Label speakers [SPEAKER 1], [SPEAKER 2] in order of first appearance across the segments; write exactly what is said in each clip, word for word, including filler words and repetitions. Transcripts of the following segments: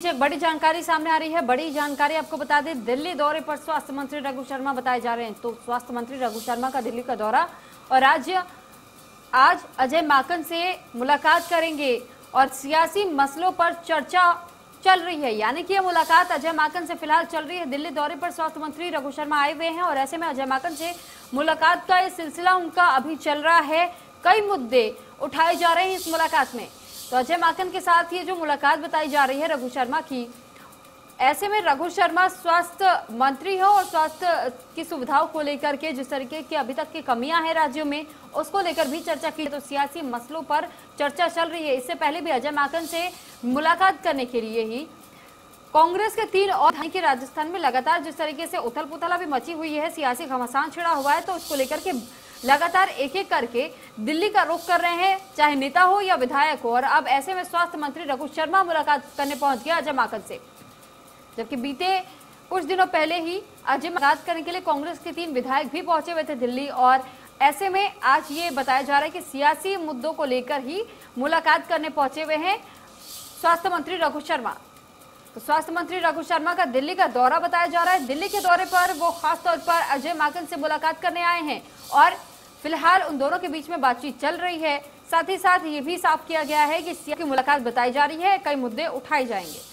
[SPEAKER 1] एक बड़ी जानकारी सामने आ रही है। बड़ी जानकारी आपको बता दें, दिल्ली दौरे पर स्वास्थ्य मंत्री रघु शर्मा बताए जा रहे हैं। तो स्वास्थ्य मंत्री रघु शर्मा का दिल्ली का दौरा और राज्य आज अजय माकन से मुलाकात करेंगे और सियासी मसलों पर चर्चा चल रही है। यानी कि यह मुलाकात अजय माकन से फिलहाल चल रही है। दिल्ली दौरे पर स्वास्थ्य मंत्री रघु शर्मा आए हुए हैं और ऐसे में अजय माकन से मुलाकात का ये सिलसिला उनका अभी चल रहा है। कई मुद्दे उठाए जा रहे हैं इस मुलाकात में। तो अजय माकन के साथ ये जो मुलाकात बताई जा रही है रघु शर्मा की, ऐसे में रघु शर्मा स्वास्थ्य मंत्री हो और स्वास्थ्य की सुविधाओं को लेकर के जिस तरीके की अभी तक की कमियां हैं राज्यों में, उसको लेकर भी चर्चा की। तो सियासी मसलों पर चर्चा चल रही है। इससे पहले भी अजय माकन से मुलाकात करने के लिए ही कांग्रेस के तीन और के राजस्थान में लगातार जिस तरीके से उथल पुथल अभी मची हुई है, सियासी घमासान छिड़ा हुआ है, तो उसको लेकर के लगातार एक एक करके दिल्ली का रुख कर रहे हैं, चाहे नेता हो या विधायक हो। और अब ऐसे में स्वास्थ्य मंत्री रघु शर्मा मुलाकात करने पहुंच गया अजय माकन से, जबकि बीते कुछ दिनों पहले ही अजय मुलाकात करने के लिए कांग्रेस के तीन विधायक भी पहुंचे हुए थे दिल्ली। और ऐसे में आज ये बताया जा रहा है कि सियासी मुद्दों को लेकर ही मुलाकात करने पहुंचे हुए हैं स्वास्थ्य मंत्री रघु शर्मा। तो स्वास्थ्य मंत्री रघु शर्मा का दिल्ली का दौरा बताया जा रहा है। दिल्ली के दौरे पर वो खासतौर पर अजय माकन से मुलाकात करने आए हैं और फिलहाल उन दोनों के बीच में बातचीत चल रही है। साथ ही साथ ये भी साफ किया गया है कि सीएम की मुलाकात बताई जा रही है, कई मुद्दे उठाए जाएंगे।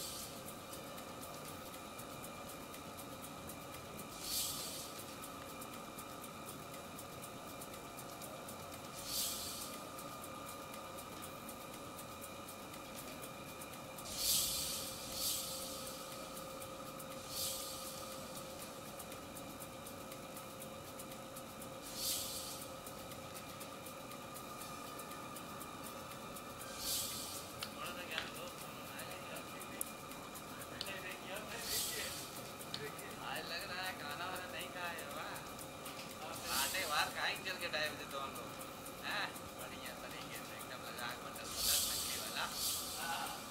[SPEAKER 2] चल के टाइम दे दोनों हैं बढ़िया तरीके से एकदम लगा मटन मटन मछली वाला।